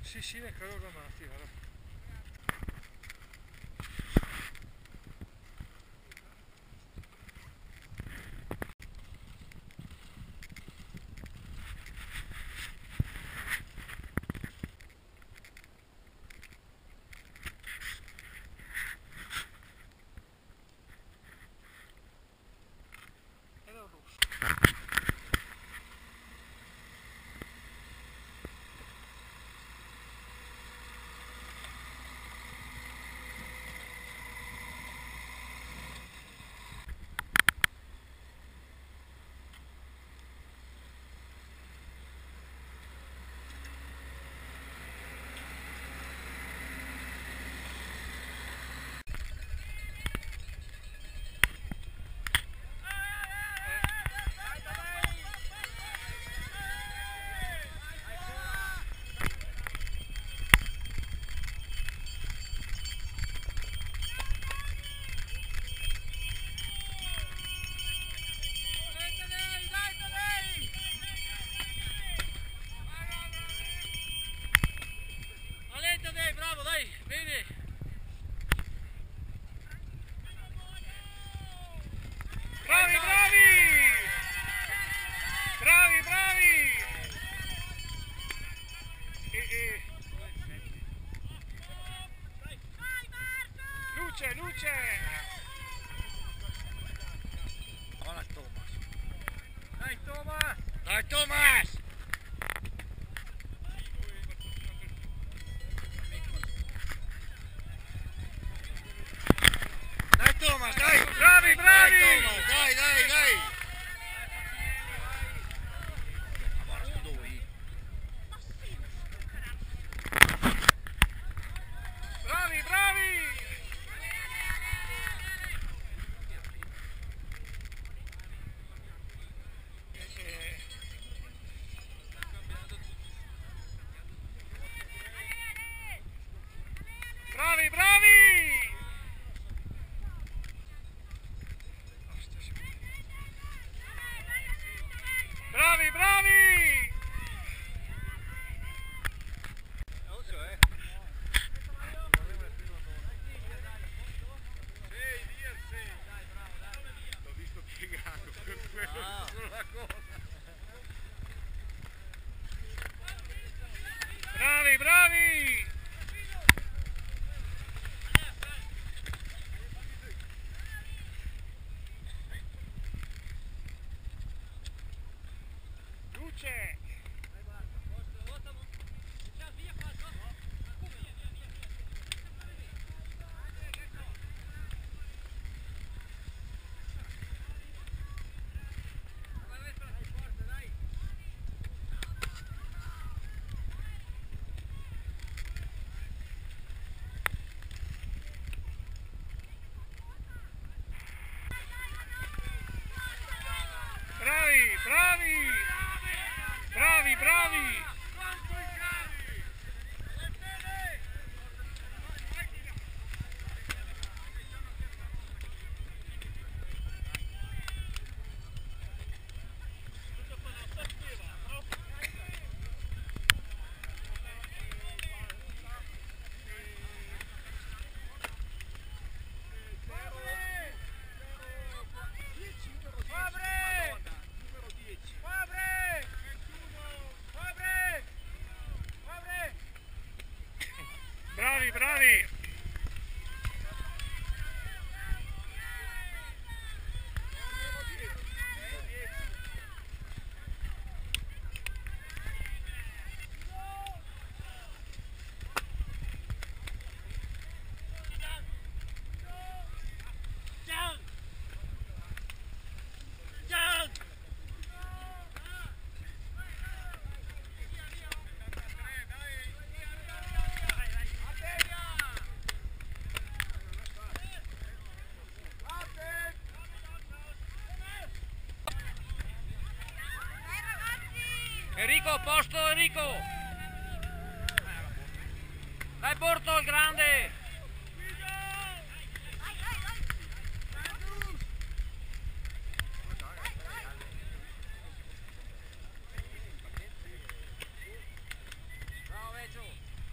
Sì, ne credo domati, guarda. Era rosso. Bravo, dai, vedi! Bravi, bravi! Bravi, bravi! Luce, luce! Buona Thomas! Dai, Thomas! Dai Thomas! Dai Thomas, dai! Bravi, bravi! Dai Thomas, dai, dai, dai! Agora estudou aí. Bravi, bravi! Bravi, bravi! Bravi, bravi! L'ho visto piegato per quello sulla cosa. Bravi, bravi! Luce! Bravi, bravi! Bravi, bravi! Bravi, bravi! Enrico, a posto Enrico! Dai Porto il grande! Bravo Vecchio!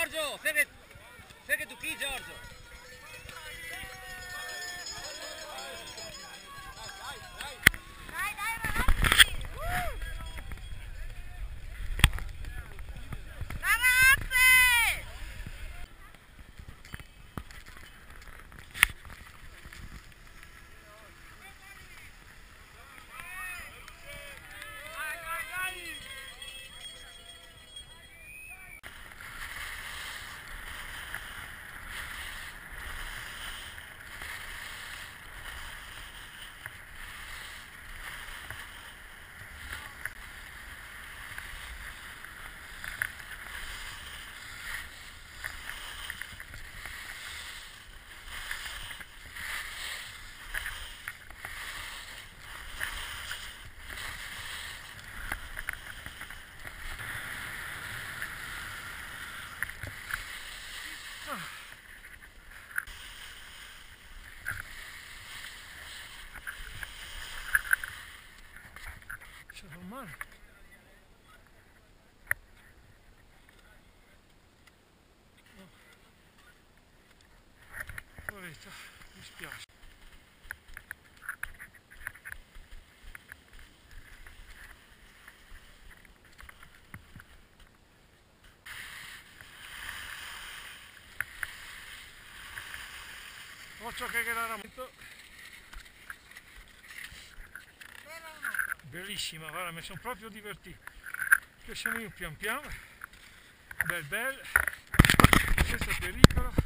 Giorgio, sai che tu chi Giorgio? Dai, dai ragazzi! Ragazze! C'è un mare. No. Poveretta, mi spiace. Occhio che era bellissima, guarda, mi sono proprio divertito. Che sono io pian piano, bel, senza pericolo.